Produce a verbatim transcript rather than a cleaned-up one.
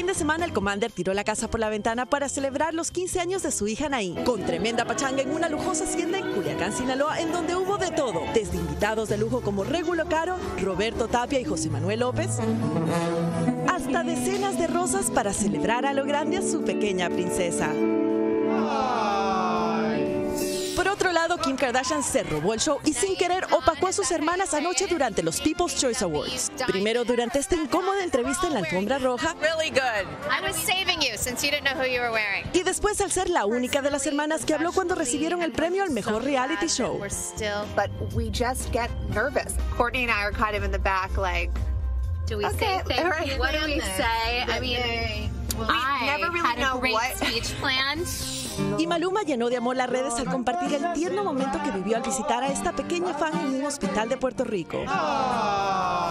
fin de semana el Commander tiró la casa por la ventana para celebrar los quince años de su hija Anaí, con tremenda pachanga en una lujosa hacienda en Culiacán, Sinaloa, en donde hubo de todo, desde invitados de lujo como Regulo Caro, Roberto Tapia y José Manuel López, hasta decenas de rosas para celebrar a lo grande a su pequeña princesa. Por otro lado, Kim Kardashian se robó el show y sin querer opacó a sus hermanas anoche durante los People's Choice Awards. Primero, durante esta incómoda entrevista en la alfombra roja, y después al ser la única de las hermanas que habló cuando recibieron el premio al mejor reality show. But we just get nervous. Courtney and I are kind of in the back like, do we okay, say thank right. you? What do we say? I mean, we I never really had know a great what. speech planned. Y Maluma llenó de amor las redes al compartir el tierno momento que vivió al visitar a esta pequeña fan en un hospital de Puerto Rico.